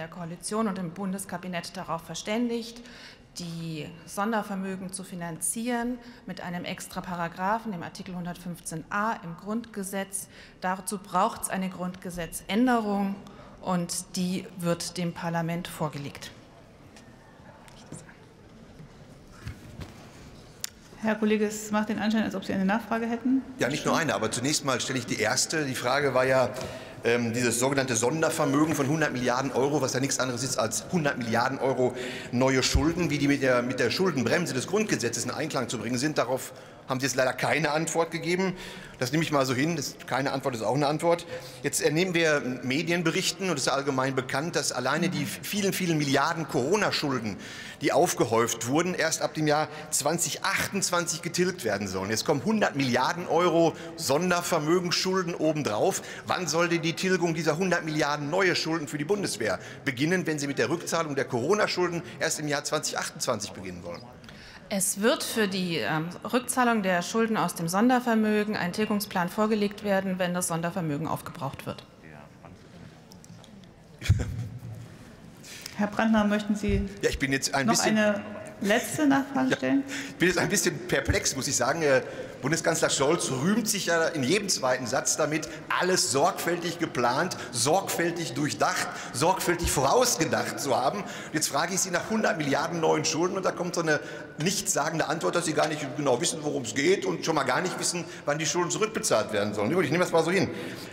der Koalition und im Bundeskabinett darauf verständigt, die Sondervermögen zu finanzieren mit einem extra Paragraphen, dem Artikel 115a im Grundgesetz. Dazu braucht es eine Grundgesetzänderung und die wird dem Parlament vorgelegt. Herr Kollege, es macht den Anschein, als ob Sie eine Nachfrage hätten. Ja, nicht nur eine, aber zunächst mal stelle ich die erste. Die Frage war ja dieses sogenannte Sondervermögen von 100 Milliarden Euro, was ja nichts anderes ist als 100 Milliarden Euro neue Schulden, wie die mit der Schuldenbremse des Grundgesetzes in Einklang zu bringen sind. Darauf haben Sie jetzt leider keine Antwort gegeben. Das nehme ich mal so hin. Keine Antwort ist auch eine Antwort. Jetzt entnehmen wir Medienberichten, und es ist allgemein bekannt, dass alleine die vielen, vielen Milliarden Corona-Schulden, die aufgehäuft wurden, erst ab dem Jahr 2028 getilgt werden sollen. Jetzt kommen 100 Milliarden Euro Sondervermögensschulden obendrauf. Wann sollte die Tilgung dieser 100 Milliarden neue Schulden für die Bundeswehr beginnen, wenn Sie mit der Rückzahlung der Corona-Schulden erst im Jahr 2028 beginnen wollen? Es wird für die Rückzahlung der Schulden aus dem Sondervermögen ein Tilgungsplan vorgelegt werden, wenn das Sondervermögen aufgebraucht wird. Herr Brandner, möchten Sie ich bin jetzt noch eine letzte Nachfrage stellen? Ich bin jetzt ein bisschen perplex, muss ich sagen. Bundeskanzler Scholz rühmt sich ja in jedem zweiten Satz damit, alles sorgfältig geplant, sorgfältig durchdacht, sorgfältig vorausgedacht zu haben. Jetzt frage ich Sie nach 100 Milliarden neuen Schulden und da kommt so eine nichtssagende Antwort, dass Sie gar nicht genau wissen, worum es geht und schon mal gar nicht wissen, wann die Schulden zurückbezahlt werden sollen. Ich nehme das mal so hin.